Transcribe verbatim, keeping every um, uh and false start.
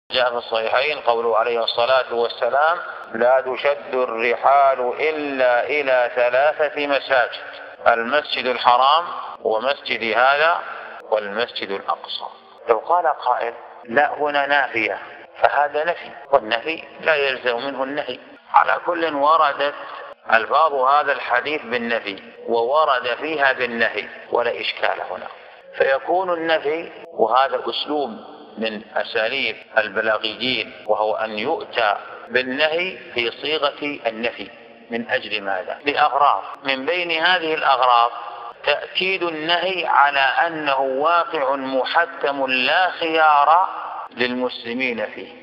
جاء في الصحيحين قوله عليه الصلاة والسلام: لا تشد الرحال إلا إلى ثلاثة مساجد: المسجد الحرام ومسجد هذا والمسجد الأقصى. لو قال قائل: لا هنا نافية، فهذا نفي، والنفي لا يلزم منه النهي. على كل وردت ألفاظ هذا الحديث بالنفي وورد فيها بالنهي ولا إشكال هنا، فيكون النفي، وهذا أسلوب من أساليب البلاغيين، وهو أن يؤتى بالنهي في صيغة النفي. من أجل ماذا؟ لأغراض، من بين هذه الأغراض تأكيد النهي على أنه واقع محتم لا خيار للمسلمين فيه،